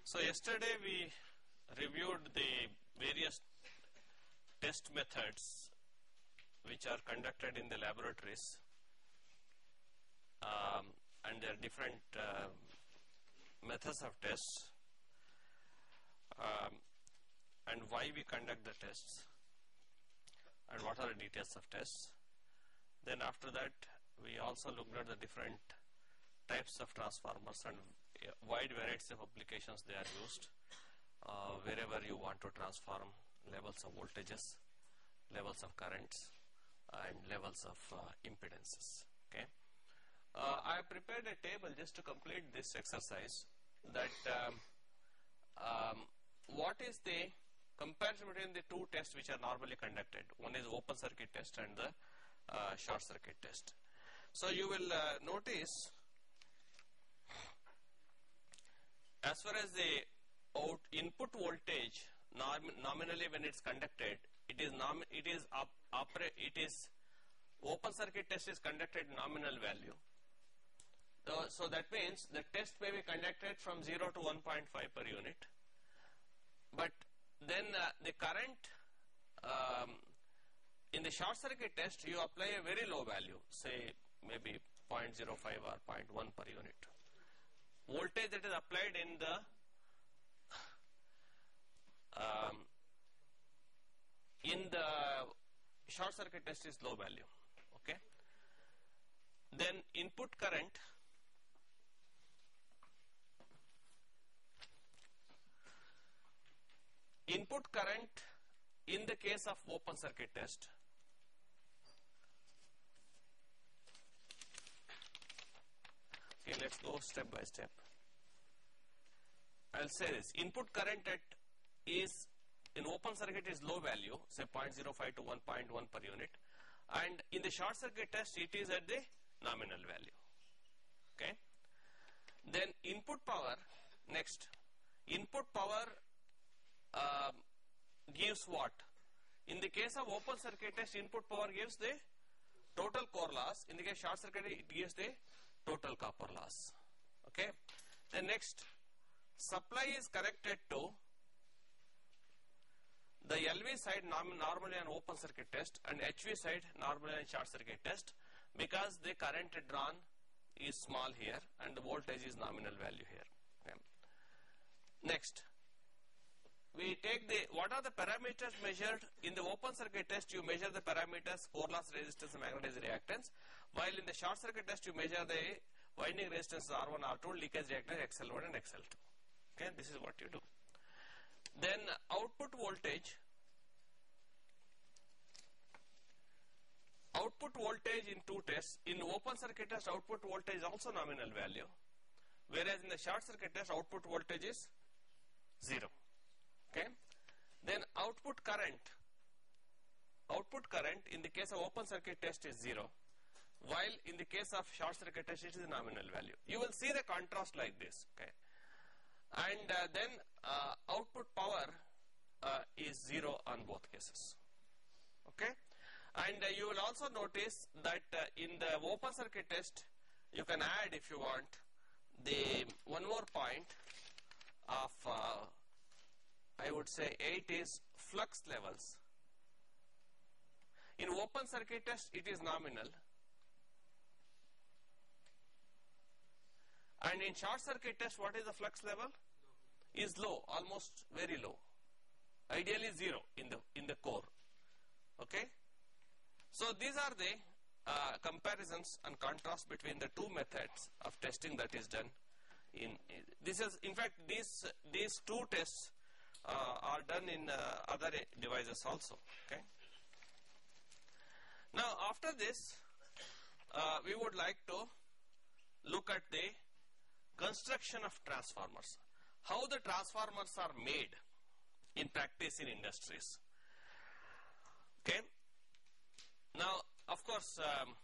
So yesterday we reviewed the various test methods which are conducted in the laboratories, and there are different methods of tests, and why we conduct the tests and what are the details of tests. Then after that we also looked at the different types of transformers and wide variety of applications they are used wherever you want to transform levels of voltages, levels of currents and levels of impedances. Okay. I have prepared a table just to complete this exercise, that what is the comparison between the two tests which are normally conducted. One is open circuit test and the short circuit test. So you will notice, as far as the input voltage nominally when it's conducted, it is open circuit test is conducted nominal value. So that means the test may be conducted from 0 to 1.5 per unit, but then the current in the short circuit test you apply a very low value, say maybe 0.05 or 0.1 per unit. Voltage that is applied in the short circuit test is low value. Okay. Then input current in the case of open circuit test, okay, let's go step by step. I'll say this: input current is in open circuit is low value, say 0.05 to 1.1 per unit, and in the short circuit test it is at the nominal value. Okay. Then input power, next, input power gives what? In the case of open circuit test, input power gives the total core loss. In the case of short circuit, it gives the total copper loss. Okay. Then next, supply is connected to the LV side normally on open circuit test and HV side normally on short circuit test, because the current drawn is small here and the voltage is nominal value here. Okay. Next, we take what are the parameters measured in the open circuit test? You measure the parameters core loss, resistance and magnetizing reactance, while in the short circuit test you measure the winding resistance R1, R2, leakage reactance XL1 and XL2. Okay, this is what you do. Then output voltage in two tests. In open circuit test, output voltage is also nominal value, whereas in the short circuit test output voltage is 0. Okay. Then output current in the case of open circuit test is 0, while in the case of short circuit test it is a nominal value. You will see the contrast like this. Okay. And then output power is 0 on both cases. Okay. And you will also notice that in the open circuit test you can add, if you want, the one more point of I would say 8 is flux levels. In open circuit test it is nominal, and in short circuit test what is the flux level? Is low, almost very low, ideally 0 in the core. Okay. So these are the comparisons and contrast between the two methods of testing that is done in this is, in fact, these two tests are done in other devices also. Okay. Now after this we would like to look at the construction of transformers, how the transformers are made in practice in industries. Okay. Now of course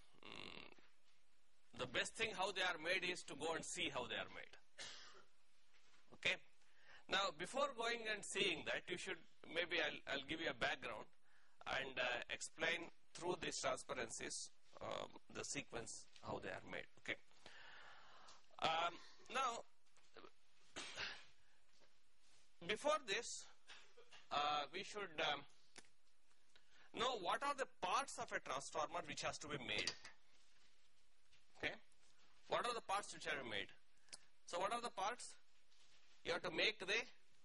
the best thing how they are made is to go and see how they are made. Okay. Now before going and seeing that, you should, maybe I'll give you a background and explain through these transparencies the sequence how they are made. Okay. Now before this, we should know what are the parts of a transformer which has to be made. Okay, what are the parts which are made? So what are the parts? You have to make the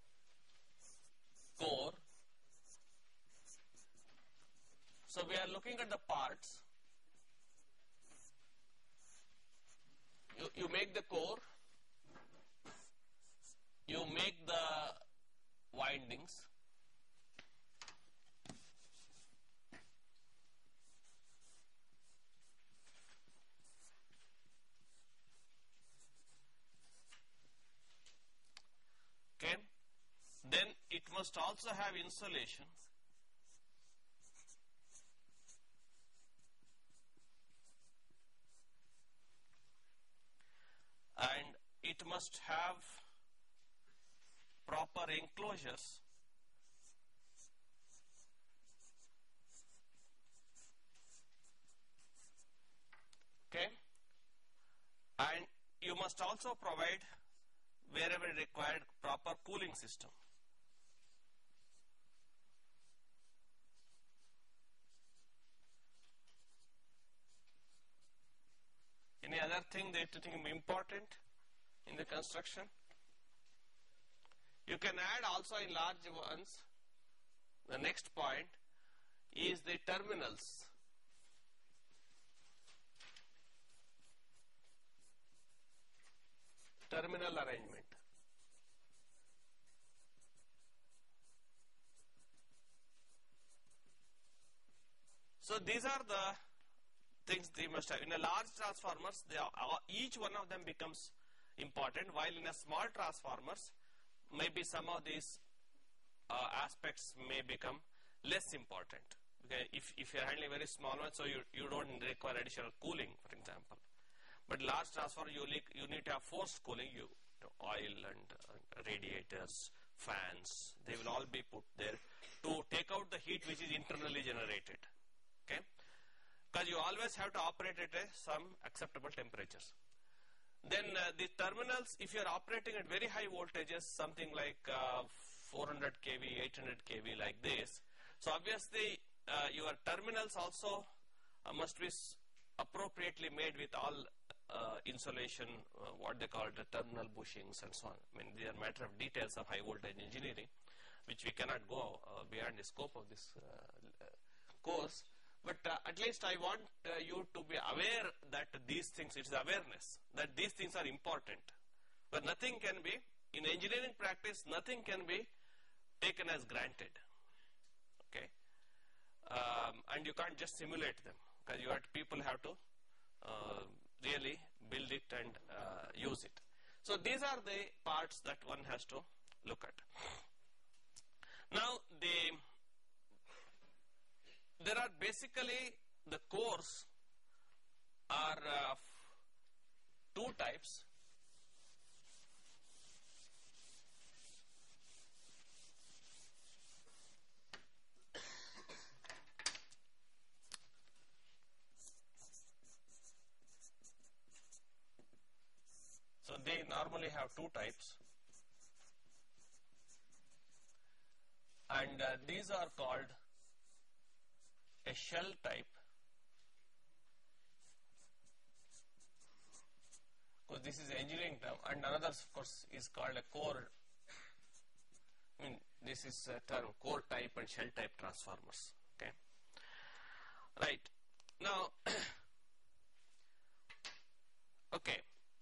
core. So we are looking at the parts. You make the core, you make the windings, okay, then it must also have insulation, and it must have proper enclosures, okay, and you must also provide wherever required proper cooling system. Any other thing that you think is important in the construction? You can add also in large ones. The next point is the terminals. Terminal arrangement. So these are the things they must have. In a large transformers, each one of them becomes important, while in a small transformers, maybe some of these aspects may become less important. Okay, if you are handling very small ones, so you don't require additional cooling, for example. But large transformer, you need to have forced cooling. Oil and radiators, fans, they will all be put there to take out the heat which is internally generated. Okay, because you always have to operate at some acceptable temperatures. Then the terminals, if you are operating at very high voltages, something like 400 kV, 800 kV like this, so obviously your terminals also must be appropriately made with all insulation, what they call the terminal bushings and so on. I mean, they are matter of details of high voltage engineering, which we cannot go beyond the scope of this course. But at least I want you to be aware that these things, it's awareness that these things are important. But nothing can be, in engineering practice, nothing can be taken as granted. Okay, and you can't just simulate them, because people have to really build it and use it. So these are the parts that one has to look at. Now there are basically, the cores are two types. So they normally have two types, and these are called a shell type, because this is engineering term, and another of course is called a core. I mean, this is a term, core type and shell type transformers. Okay, right now. Okay,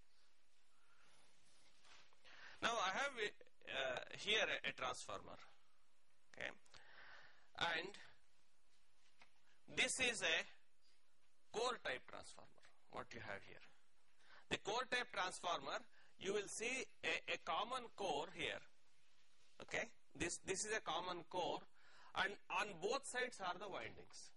now I have here a transformer. Okay, and this is a core type transformer, what you have here. The core type transformer, you will see a common core here. Okay, this is a common core, and on both sides are the windings.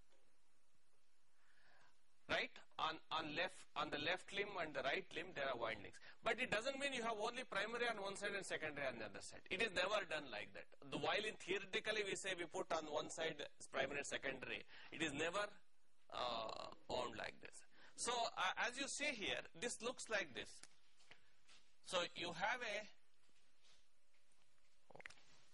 Right, on the left limb and the right limb there are windings. But it doesn't mean you have only primary on one side and secondary on the other side. It is never done like that. While in theoretically we say we put on one side primary and secondary, it is never owned like this. So as you see here, this looks like this. So you have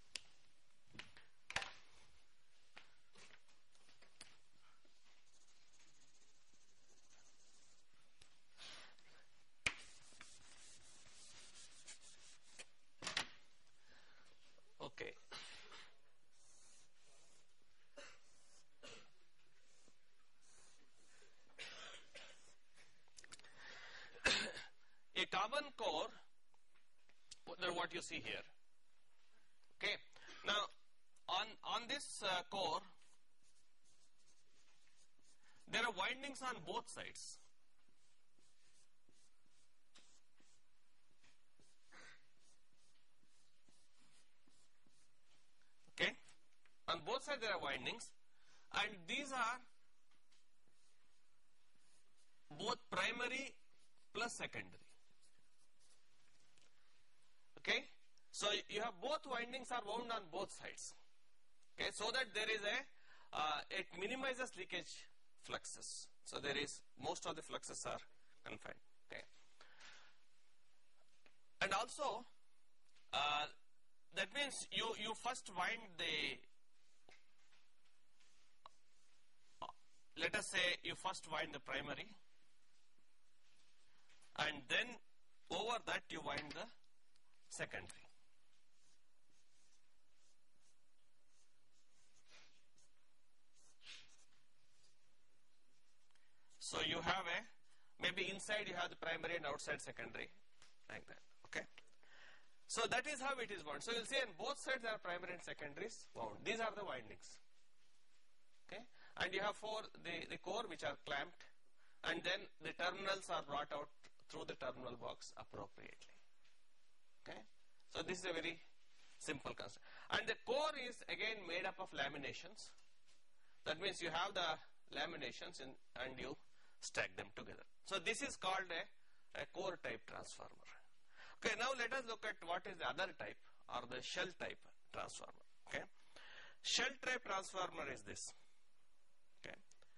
Okay. A common core, what you see here. Okay. Now, on this core, there are windings on both sides. Okay. On both sides there are windings, and these are both primary plus secondary. Okay. So you have both windings are wound on both sides. Okay. So that there is it minimizes leakage fluxes. So there is, most of the fluxes are confined. Okay. And also, that means you first wind the, let us say you first wind the primary, and then over that you wind the secondary. So you have maybe inside you have the primary and outside secondary, like that. Okay. So that is how it is wound. So you'll see on both sides there are primary and secondaries wound. These are the windings. Okay. And you have the core which are clamped, and then the terminals are brought out through the terminal box appropriately. Okay. So this is a very simple concept. And the core is again made up of laminations. That means you have the laminations and you stack them together. So this is called a core type transformer. Okay, now let us look at what is the other type, or the shell type transformer. Okay, shell type transformer is this. Okay,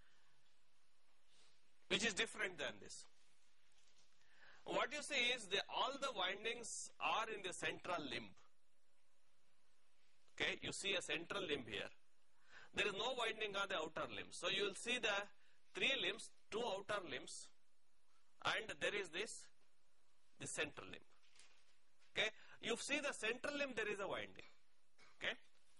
which is different than this. What you see is all the windings are in the central limb. Okay, you see a central limb here. There is no winding on the outer limb. So you will see the three limbs, two outer limbs, and there is the central limb. Okay, you see the central limb, there is a winding. Okay,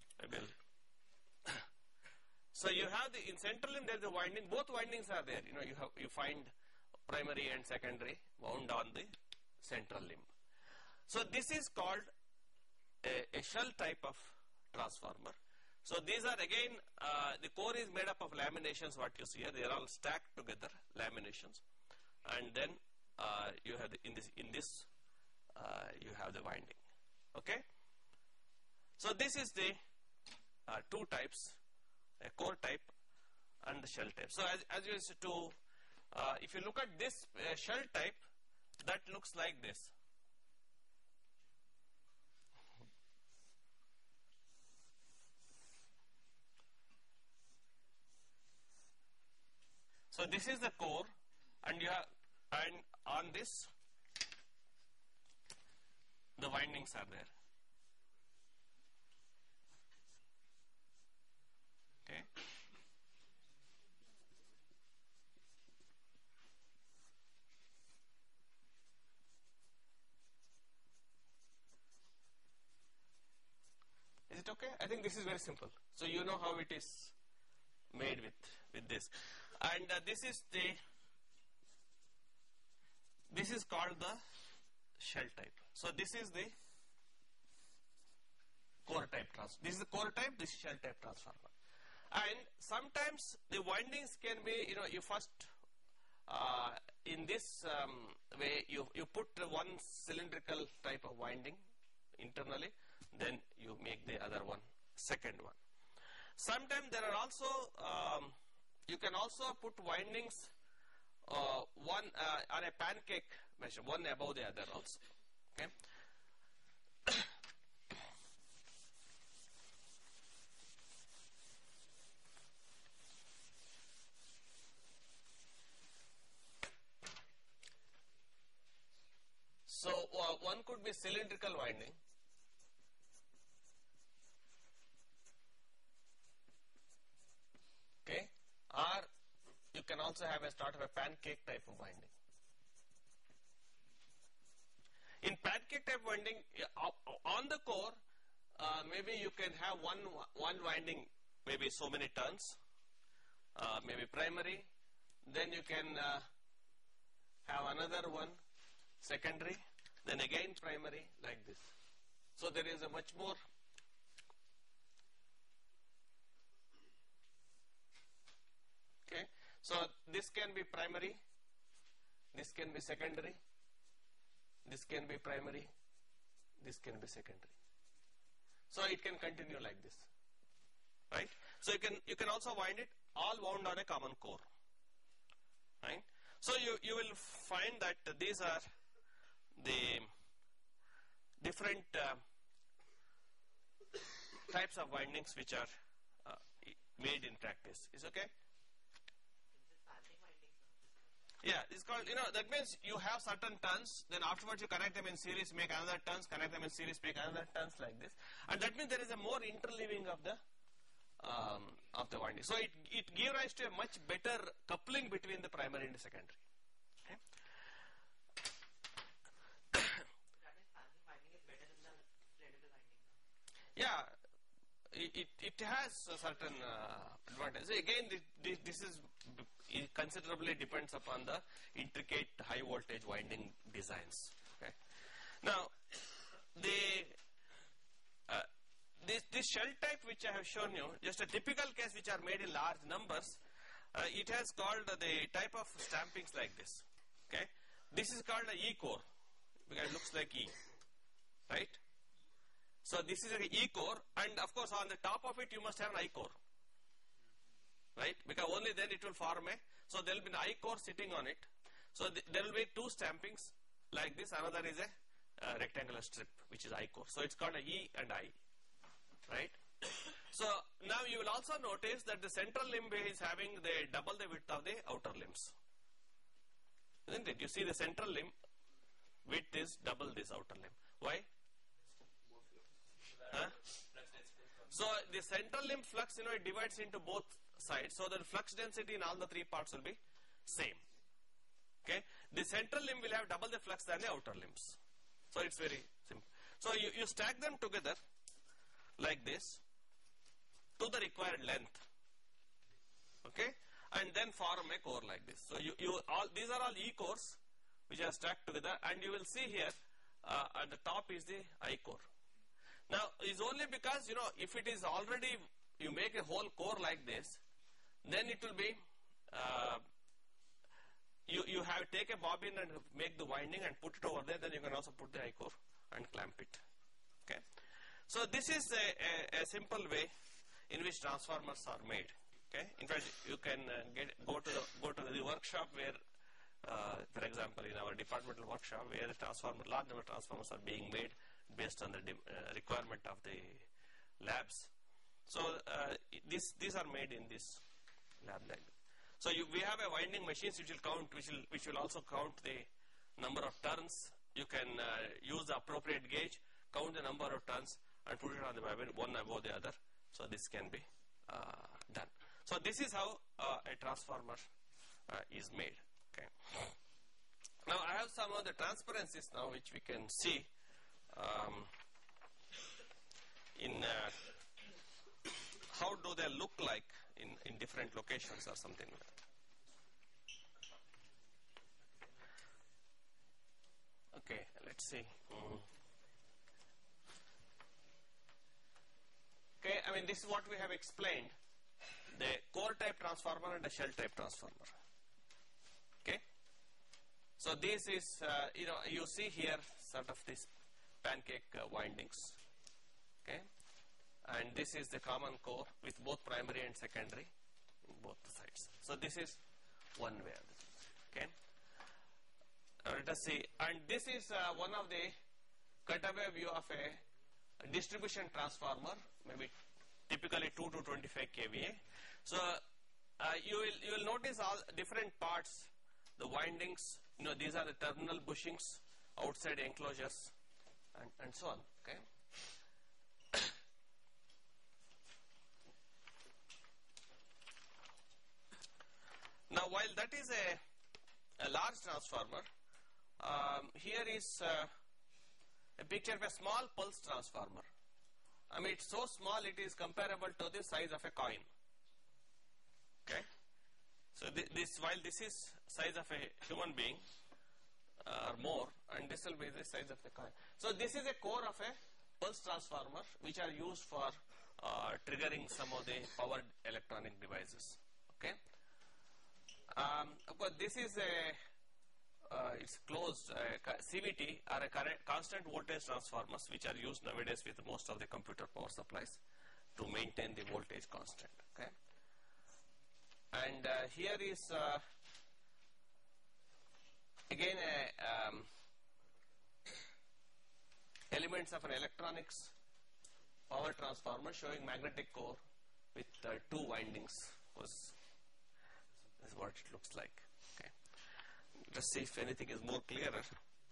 so you have in central limb there is a winding. Both windings are there. You find primary and secondary wound on the central limb. So this is called a shell type of transformer. So these are again, the core is made up of laminations, what you see here. They are all stacked together, laminations. And then you have in this you have the winding. Okay. So this is the two types, a core type and the shell type. So as you see if you look at this shell type, that looks like this. So this is the core, and on this the windings are there. Okay. Is it okay? I think this is very simple. So you know how it is made with this. And this is called the shell type. So this is the core type transformer. This is the core type, this is shell type transformer. And sometimes the windings can be, you first in this way you put one cylindrical type of winding internally, then you make the other one second one. Sometimes there are also you can also put windings one on a pancake measure, one above the other also. Okay. So one could be cylindrical winding. Okay. Or you can also have a sort of a pancake type of winding. In pancake type winding, on the core, maybe you can have one winding, maybe so many turns, maybe primary, then you can have another one secondary, then again primary, like this. So there is a much more okay. So this can be primary, this can be secondary, this can be primary, this can be secondary. So it can continue like this, right? So you can also wind it all wound on a common core, right? So you will find that these are the different types of windings which are made in practice. Is okay? Yeah, it's called, that means you have certain turns, then afterwards you connect them in series, make another turns, connect them in series, make another turns like this. And that means there is a more interleaving of the winding. So it gives rise to a much better coupling between the primary and the secondary. Okay. That means parallel winding is better than the radial winding. Yeah, it has a certain advantage. So again, this is it considerably depends upon the intricate high voltage winding designs. Okay. Now, this shell type which I have shown you, just a typical case which are made in large numbers, it has called the type of stampings like this. Okay. This is called a E core because it looks like E, right? So this is an E core, and of course on the top of it you must have an I core. Right, because only then it will form so there will be an I core sitting on it. So there will be two stampings like this, another is a rectangular strip which is I core. So it's called a E and I, right? So now you will also notice that the central limb is having double the width of the outer limbs. Isn't it? You see the central limb width is double this outer limb. Why? Huh? So the central limb flux, it divides into both sides, so the flux density in all the three parts will be same. Okay, the central limb will have double the flux than the outer limbs. So it's very simple. So you stack them together like this to the required length. Okay, and then form a core like this. So these are all E cores which are stacked together, and you will see here at the top is the I core. Now it's only because if it is already you make a whole core like this, then it will be you have take a bobbin and make the winding and put it over there. Then you can also put the I core and clamp it. Okay, so this is a simple way in which transformers are made. Okay, in fact you can go to the workshop where, for example, in our departmental workshop where large number of transformers are being made based on the requirement of the labs. So these are made in this lab like that. So we have a winding machines which will also count the number of turns. You can use the appropriate gauge, count the number of turns, and put it on the bobbin one above the other. So this can be done. So this is how a transformer is made. Okay. Now I have some of the transparencies now which we can see in how do they look like in different locations or something like that. Okay, let's see. Okay, I mean this is what we have explained, the core type transformer and the shell type transformer. Okay, so this is you see here sort of this pancake windings. Okay, and this is the common core with both primary and secondary in both the sides. So this is one way of this. Okay, let us see, and this is one of the cutaway view of a distribution transformer, maybe typically 2 to 25 kVA. So you will notice all different parts, the windings. These are the terminal bushings, outside enclosures, and so on. Okay. Now, while that is a large transformer, here is a picture of a small pulse transformer. I mean, it's so small it is comparable to the size of a coin. Okay. So while this is size of a human being or more, and this will be the size of the coin. So this is a core of a pulse transformer which are used for triggering some of the powered electronic devices. Okay. Of course, this is a it's closed CVT are a constant voltage transformers which are used nowadays with most of the computer power supplies to maintain the voltage constant. Okay. And here is again elements of an electronics power transformer showing magnetic core with 2 windings. This is what it looks like. Okay. Let's see if anything is more clearer.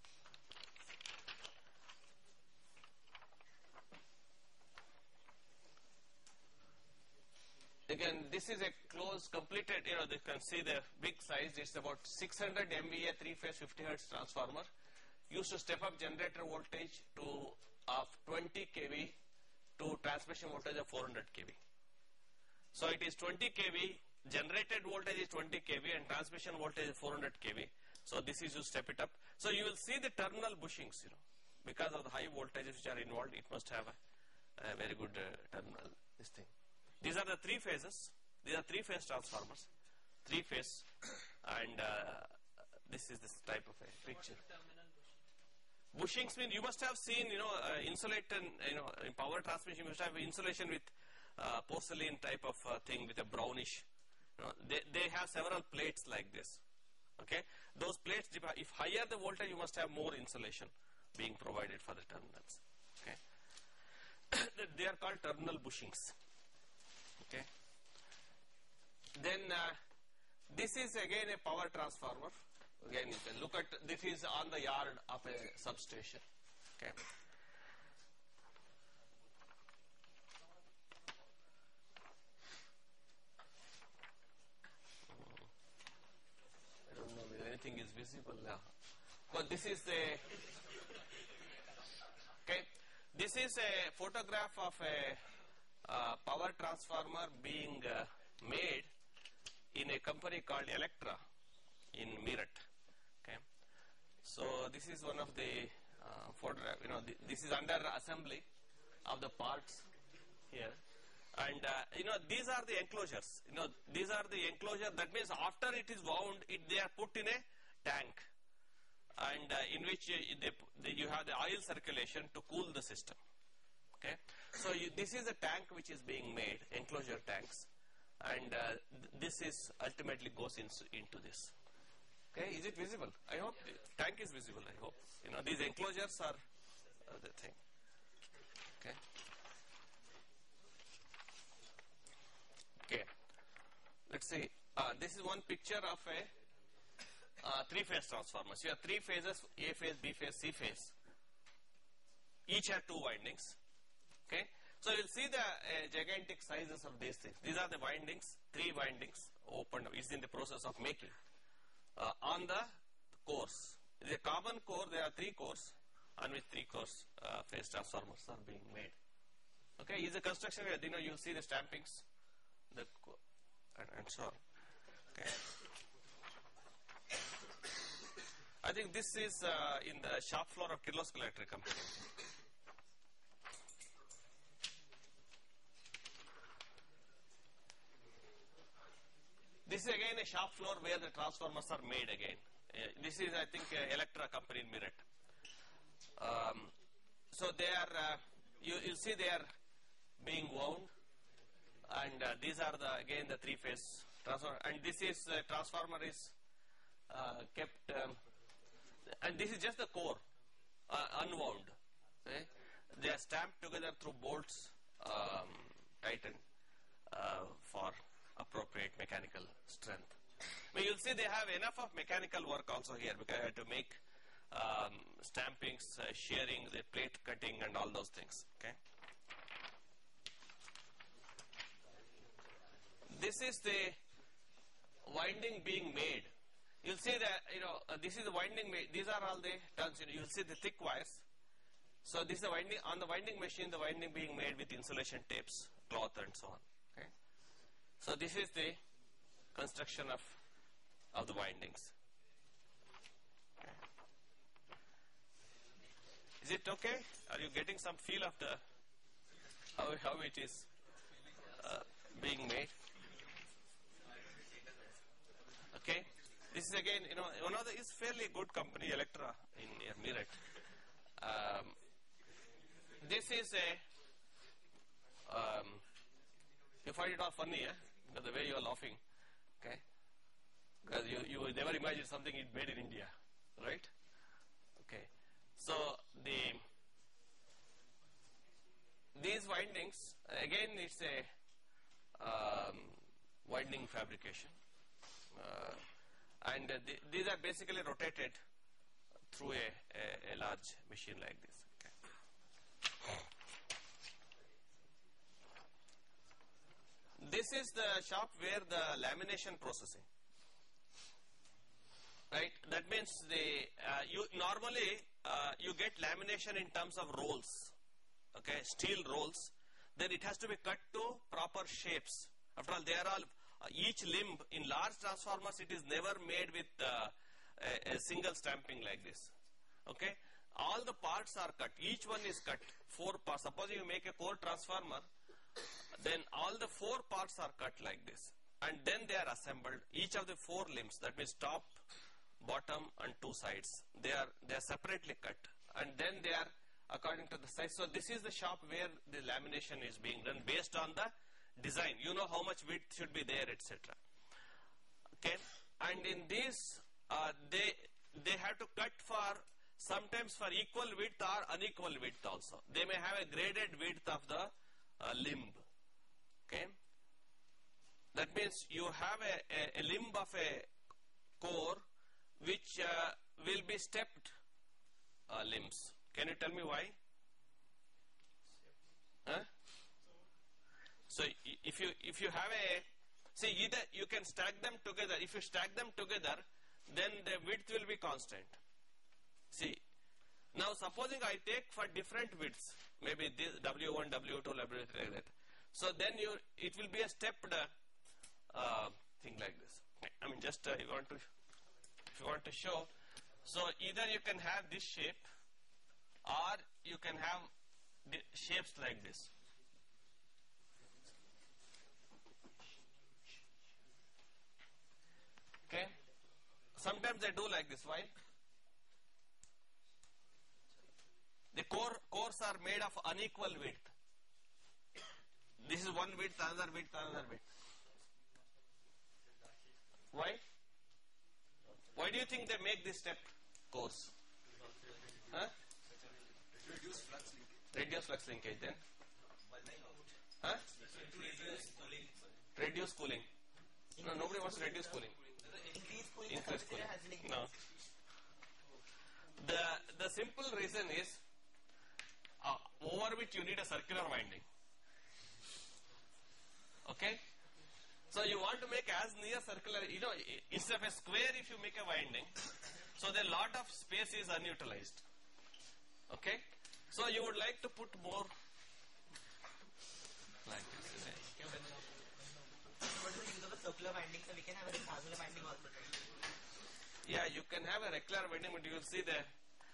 Again, this is a closed, completed, you can see the big size. It's about 600 MVA 3-phase 50 Hertz transformer used to step up generator voltage of 20 kV to transmission voltage of 400 kV. So it is 20 kV, generated voltage is 20 kV and transmission voltage is 400 kV. So this is to step it up. So you will see the terminal bushings, because of the high voltages which are involved, it must have a very good terminal, this thing. These are the 3 phases. These are 3-phase transformers. 3-phase, and this is this type of a picture. Bushings mean you must have seen, insulated, in power transmission, you must have insulation with porcelain type of thing with a brownish. They have several plates like this. Okay, those plates, if higher the voltage, you must have more insulation being provided for the terminals. Okay, they are called terminal bushings. Okay. Then this is again a power transformer. Again, you can look at, this is on the yard of a substation. Okay. I don't know if anything is visible now. But this is this is a photograph of a power transformer being made in a company called Electra in Meerut. Okay, so this is one of the photograph. This is under assembly of the parts here, and these are the enclosures. These are the enclosure. That means after it is wound, they are put in a tank, and in which you have the oil circulation to cool the system. Okay, so this is a tank which is being made, enclosure tanks, and this is ultimately goes into this. Okay, is it visible? I hope the tank is visible. I hope these enclosures are the thing. Okay. Okay. Let's see. This is one picture of a 3-phase transformer. So you have 3 phases: A phase, B phase, C phase. Each have 2 windings. Okay, so you'll see the gigantic sizes of these things. These are the windings, 3 windings opened. It's in the process of making. On the cores, the common core, there are 3 cores, on which 3 cores phase transformers are being made. Okay, is the construction, you'll see the stampings, and so on. Okay. I think this is in the shop floor of Kirloskar Electric Company. This is again a shop floor where the transformers are made again. This is, I think, Electra company in Meerut. So they are, you'll see they are being wound, and these are again the 3-phase transformer. And this is transformer is kept, and this is just the core, unwound. Okay? They are stamped together through bolts, tightened for appropriate mechanical strength. But you'll see they have enough of mechanical work also here, because I had to make stampings, shearing, the plate cutting, and all those things. Okay. This is the winding being made. You'll see that this is the winding made. These are all the turns. You'll see the thick wires. So this is the winding, on the winding machine, the winding being made with insulation tapes, cloth and so on. Okay. So this is the construction of the windings. Okay. Is it okay? Are you getting some feel of the how it is being made? Okay. This is again, one of the is fairly good company, Electra in near Meerut. This is you find it all funny, because the way you are laughing, okay? Because you would never imagine something made in India, right? Okay. So these windings, again, it's a winding fabrication, and these are basically rotated through a large machine like this. Okay. This is the shop where the lamination processing, right? That means you normally you get lamination in terms of rolls, okay, steel rolls. Then it has to be cut to proper shapes. After all, they are all each limb in large transformers. It is never made with a single stamping like this. Okay, all the parts are cut. Each one is cut. 4 parts. Suppose you make a core transformer, then all the 4 parts are cut like this, and then they are assembled. Each of the 4 limbs, that means top, bottom, and 2 sides, they are separately cut, and then they are according to the size. So this is the shop where the lamination is being done based on the design. You know how much width should be there, etc. Okay, and in this they have to cut for sometimes for equal width or unequal width also. They may have a graded width of the limb. Okay, that means you have a limb of a core which will be stepped limbs. Can you tell me why? Huh? So if you have see, either you can stack them together. If you stack them together, then the width will be constant. See, now supposing I take for different widths, maybe this W1, W2, W3 like that. So then it will be a stepped thing like this. I mean, just if you want to show. So either you can have this shape, or you can have the shapes like this. Okay. Sometimes they do like this. Why? The cores are made of unequal width. This is one width, another width, another width. Why? Why do you think they make this step cores? Huh? Reduce flux linkage. Reduce flux linkage, then? Huh? Reduce cooling. No, nobody wants to reduce cooling. Increase cooling. No. The simple reason is over which you need a circular winding. Okay? So you want to make as near circular, instead of a square, if you make a winding, so the lot of space is unutilized. Okay? So you would like to put more like this. What is the use of a circular winding? So we can have a rectangular winding also. Yeah, you can have a rectangular winding, but you will see the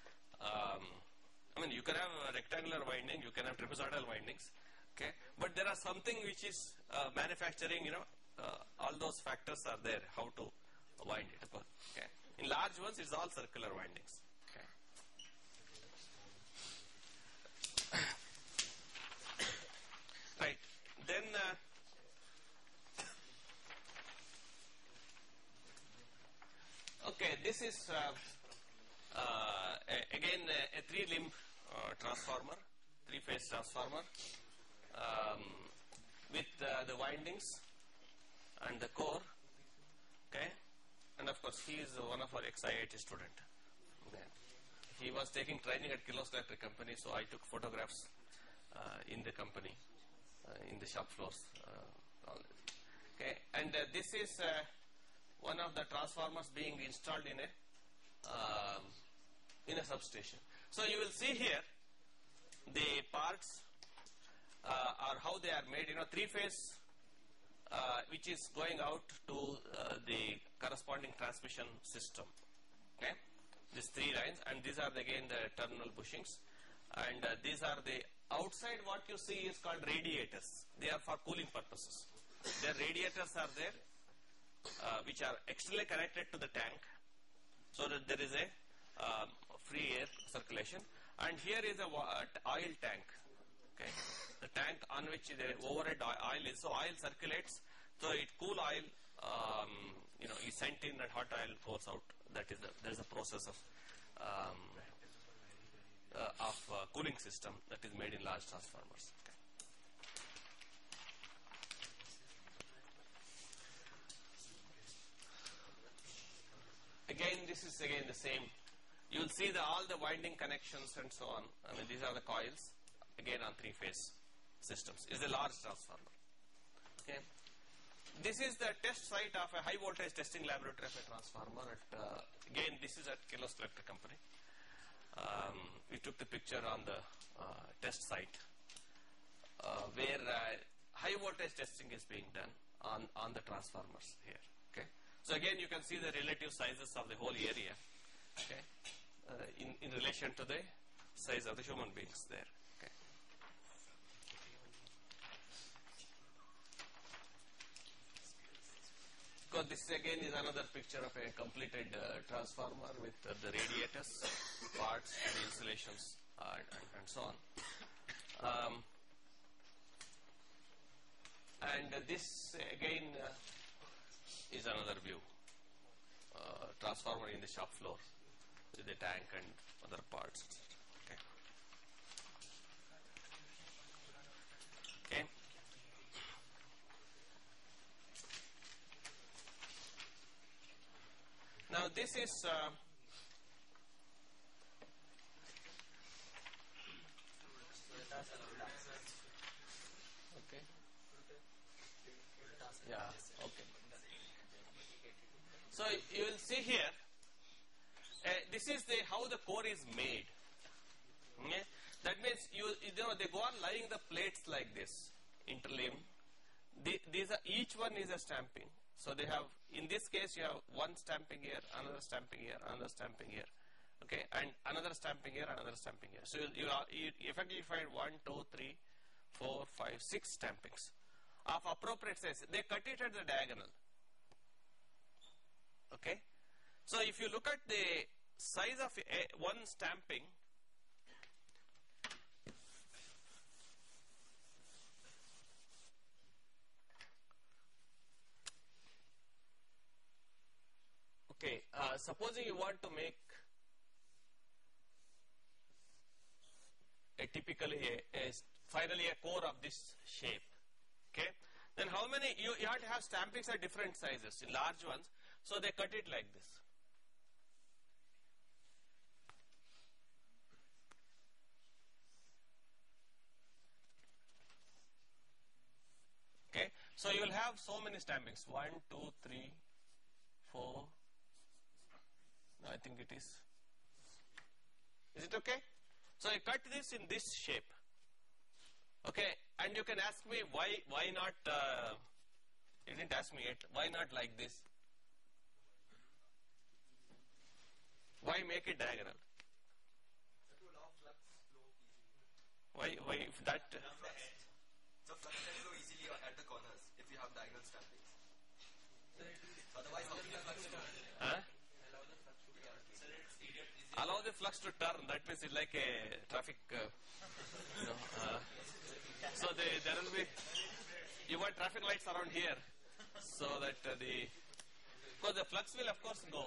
you can have a rectangular winding, you can have trapezoidal windings, okay? But there are something which is manufacturing, all those factors are there, how to wind it, okay? In large ones, it's all circular windings, okay? Right, then okay, this is again a 3-limb transformer, 3-phase transformer with the windings and the core, okay? And of course, he is one of our ex-IIT student. Okay. He was taking training at Kirloskar Electric Company, so I took photographs in the company, in the shop floors. Okay, and this is one of the transformers being installed in a substation. So you will see here, the parts are how they are made. Three-phase which is going out to the corresponding transmission system. Okay, these three lines, and these are again the terminal bushings, and these are the outside. What you see is called radiators. They are for cooling purposes. Their radiators are there, which are externally connected to the tank, so that there is a free air circulation. And here is a oil tank. Okay, the tank on which the overhead oil is. So oil circulates. So it cool oil, is sent in, and hot oil goes out. That is the process of cooling system that is made in large transformers. Okay. Again, this is again the same. You will see all the winding connections and so on. These are the coils, again on three-phase systems. It's a large transformer. Okay. This is the test site of a high voltage testing laboratory of a transformer. Again, this is at Kirloskar Electric Company. We took the picture on the test site where high voltage testing is being done on the transformers here. Okay. So again, you can see the relative sizes of the whole area. Okay. In relation to the size of the human beings there. Okay. Because this again is another picture of a completed transformer with the radiators, parts, and insulations, and so on. And this again is another view. Transformer in the shop floor with the tank and other parts. Okay. Okay. Now this is okay. Yeah. Okay. So you will see here. This is how the core is made. Okay? That means they go on laying the plates like this, interleaved. Each one is a stamping. So they have, in this case, you have one stamping here, another stamping here, another stamping here, okay, and another stamping here, another stamping here. So you effectively find 1, 2, 3, 4, 5, 6 stampings of appropriate size. They cut it at the diagonal. Okay. So if you look at the size of one stamping, okay, supposing you want to make finally a core of this shape, okay, then how many, you have to have stampings at different sizes, in large ones, so they cut it like this. Okay, so you will have so many stampings, 1, 2, 3, 4, I think it is it okay? So I cut this in this shape, okay, and you can ask me why not, you didn't ask me yet, why not like this? Why make it diagonal? To allow flux flow easily. Why if that? So flux can flow easily at the corners if you have diagonal stampings. Otherwise, something like flux flow. Huh? Allow the flux to turn. That means it's like a traffic. So there will be. You want traffic lights around here, so that because the flux will of course go.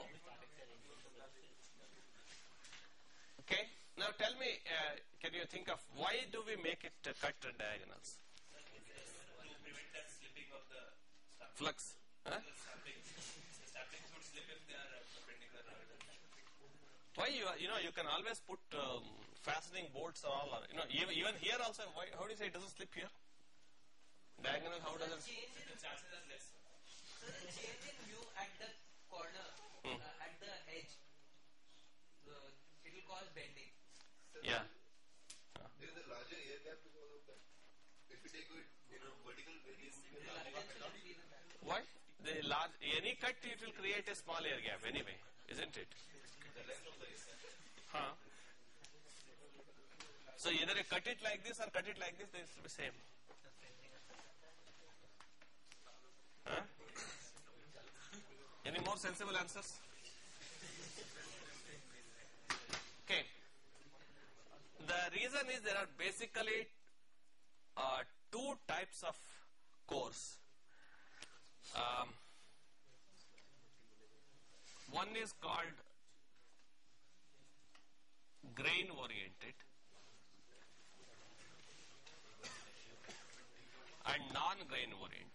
Okay. Now tell me, can you think of why do we make it cut diagonals? To prevent that slipping of the Flux. Huh? the stampings would slip if they are perpendicular. Why you can always put fastening bolts or all. Even here also. Why? How do you say it doesn't slip here? Diagonal. How does it? The chances are less. So the change in view at the corner, at the edge, it will cause bending. Yeah. There is a larger air gap because of that. If you take it in a vertical way, it will be a larger gap. Why? The large, any cut it will create a small air gap anyway, isn't it? The length of the air. Huh? So either you cut it like this or cut it like this, they will be same. Huh? Any more sensible answers? Okay. The reason is there are basically two types of cores. One is called grain oriented and non-grain oriented.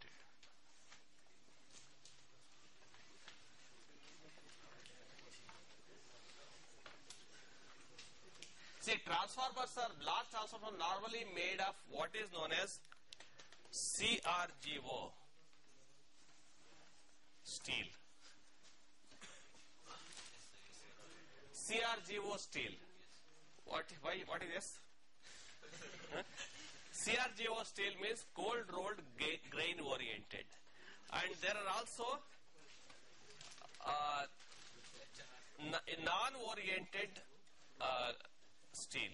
See, transformers are, large transformers are normally made of what is known as CRGO steel. CRGO steel. What is this? Huh? CRGO steel means cold rolled grain oriented, and there are also non-oriented steel.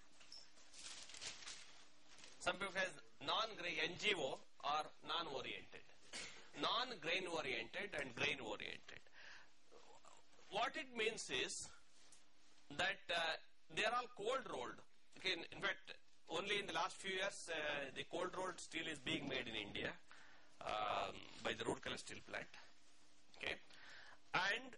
Some people has non-grain NGO or non-oriented, non-grain oriented and grain oriented. What it means is that they are all cold rolled. Okay, in fact, only in the last few years the cold rolled steel is being made in India by the Rourkela steel plant. Okay, and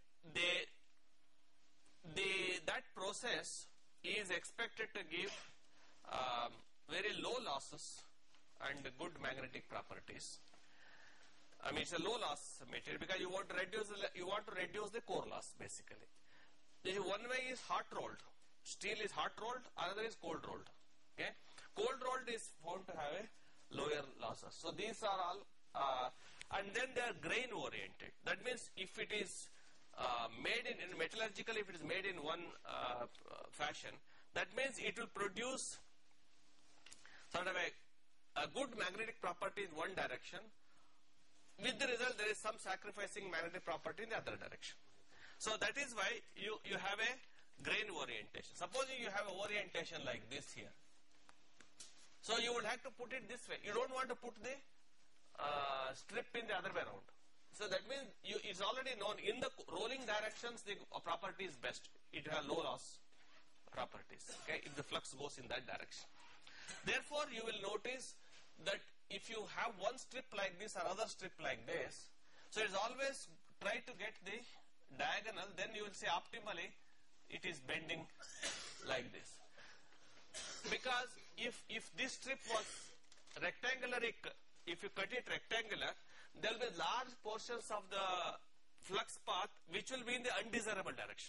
that process is expected to give very low losses and good magnetic properties. I mean, it's a low loss material because you want to reduce the core loss basically. One way is hot rolled. Steel is hot rolled, another is cold rolled. Okay, cold rolled is found to have a lower losses. So these are all, and then they are grain oriented. That means if it is made in metallurgical, if it is made in one fashion, that means it will produce sort of a good magnetic property in one direction. With the result, there is some sacrificing magnetic property in the other direction. So that is why you have a grain orientation. Supposing you have an orientation like this here. So you would have to put it this way. You don't want to put the strip in the other way around. So that means it's already known in the rolling directions the property is best. It has low loss properties. Okay, if the flux goes in that direction. Therefore, you will notice that if you have one strip like this or other strip like this, so it's always try to get the diagonal, then you will see optimally it is bending like this. Because if this strip was rectangular, if you cut it rectangular, there will be large portions of the flux path which will be in the undesirable direction.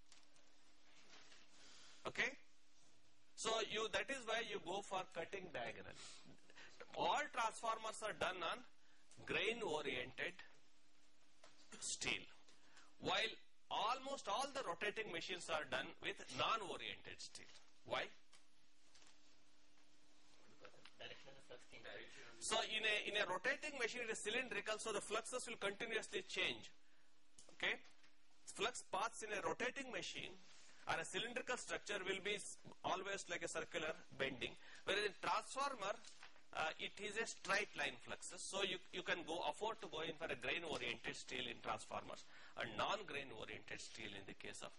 Okay? So that is why you go for cutting diagonally. All transformers are done on grain oriented steel, while almost all the rotating machines are done with non-oriented steel. Why? So in a rotating machine it is cylindrical, so the fluxes will continuously change. Okay? Flux paths in a rotating machine or a cylindrical structure will be always like a circular bending. Whereas in transformer, it is a straight line fluxes. So you can afford to go in for a grain oriented steel in transformers and non-grain oriented steel in the case of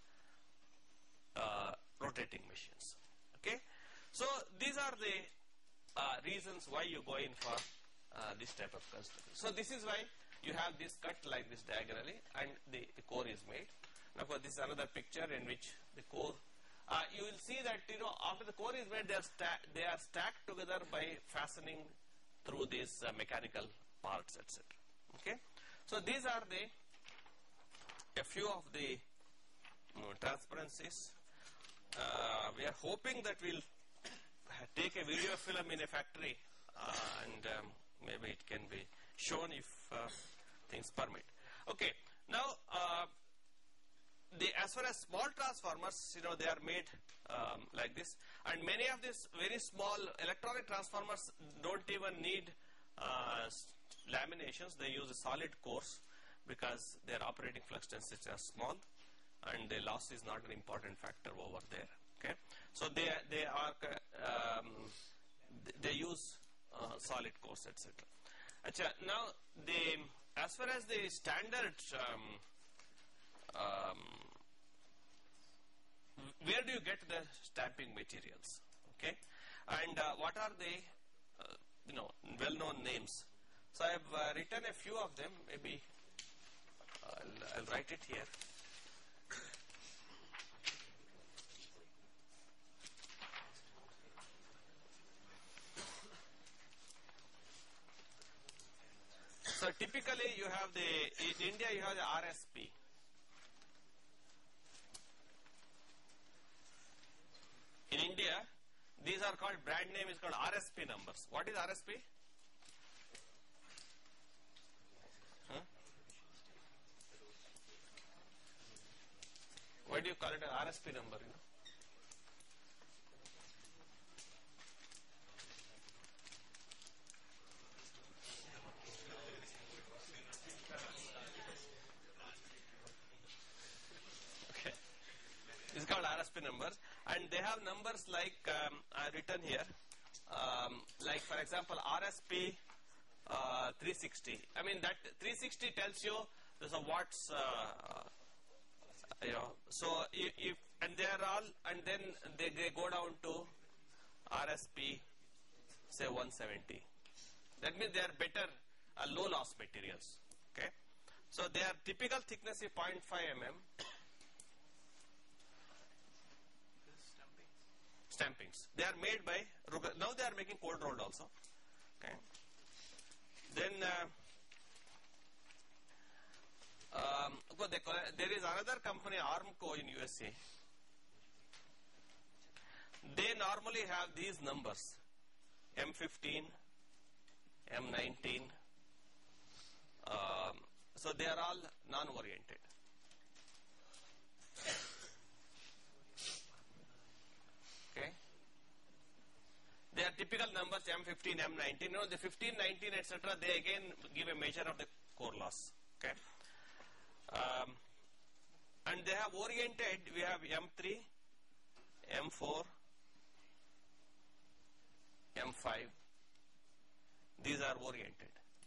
rotating machines. Okay? So these are the reasons why you go in for this type of construction. So this is why you have this cut like this diagonally and the core is made. Now, of course, this is another picture in which the core, you will see that after the core is made, they are stacked together by fastening through these mechanical parts, etc. Okay, so these are a few of the transparencies. We are hoping that we'll take a video film in a factory and maybe it can be shown if things permit. Okay, now as as far as small transformers, they are made like this, and many of these very small electronic transformers don't even need laminations. They use a solid cores because their operating flux densities are small, and the loss is not an important factor over there. Okay, so they use solid cores, etc. Now as far as the standard where do you get the stamping materials? Okay, and what are the well-known names? So I have written a few of them. Maybe I'll write it here. So typically you have in India you have the RSP. In India, these are called, brand name is called RSP numbers. What is RSP? Huh? Why do you call it an RSP number? Okay. It's called RSP numbers, and they have numbers like I written here, like for example RSP 360. I mean that 360 tells you there's a watts. So if and they are all, and then they go down to RSP say 170. That means they are better low loss materials. Okay, so their typical thickness is 0.5 mm. Stampings. They are made by now they are making cold rolled also. Okay. Then there is another company, Armco in USA. They normally have these numbers: M15, M19. So they are all non-oriented. Okay. They are typical numbers: M15, M19. The 15, 19, etc. They again give a measure of the core loss. Okay. And they have oriented. We have M3, M4, M5. These are oriented.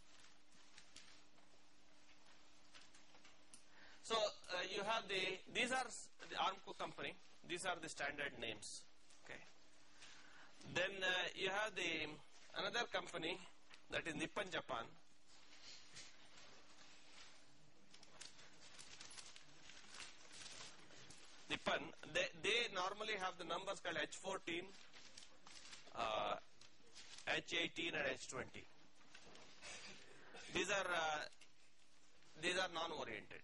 So you have these are the Armco company. These are the standard names. Okay. Then you have another company, that is Nippon Japan. Nippon, they normally have the numbers called H14, H18 and H20. These are non-oriented.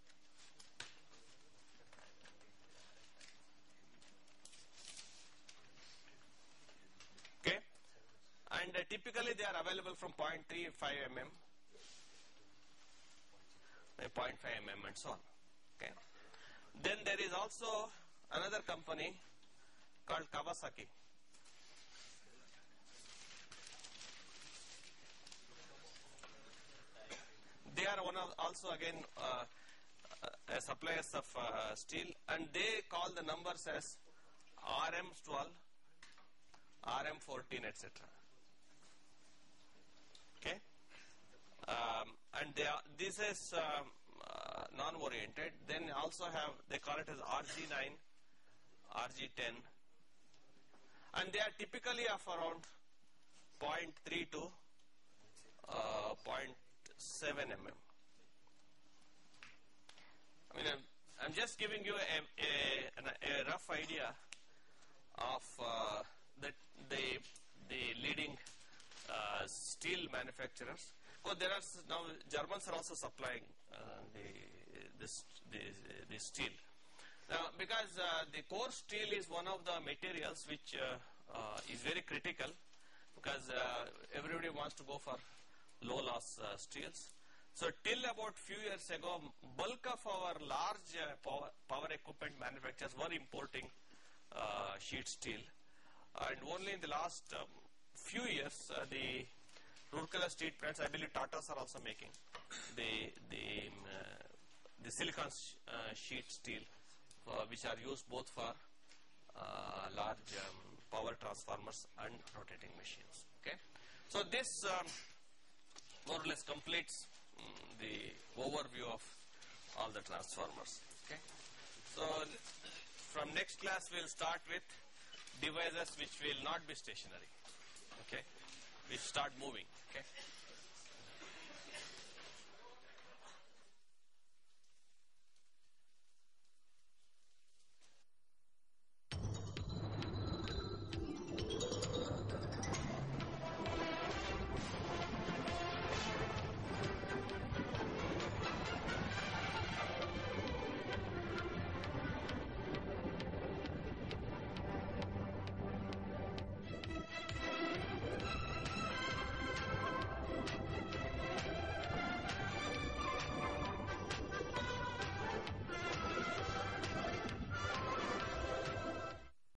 Okay, and typically they are available from 0.35 mm, 0.5 mm and so on. Okay. Then there is also another company called Kawasaki. They are also again suppliers of steel, and they call the numbers as RM12, RM14, etc. Okay, and this is non-oriented. Then also they call it as RG9, RG10, and they are typically of around 0.3 to 0.7 mm. I mean, I'm just giving you a rough idea of the leading steel manufacturers. Because there are now Germans are also supplying the steel. Now, because the core steel is one of the materials which is very critical, because everybody wants to go for low loss steels. So till about few years ago, bulk of our large power equipment manufacturers were importing sheet steel, and only in the last few years, the Rourkela steel plants, I believe Tatas are also making the silicon sheet steel, which are used both for large power transformers and rotating machines. Okay, so this more or less completes the overview of all the transformers. Okay, so from next class we'll start with devices which will not be stationary. Okay, we start moving. Okay.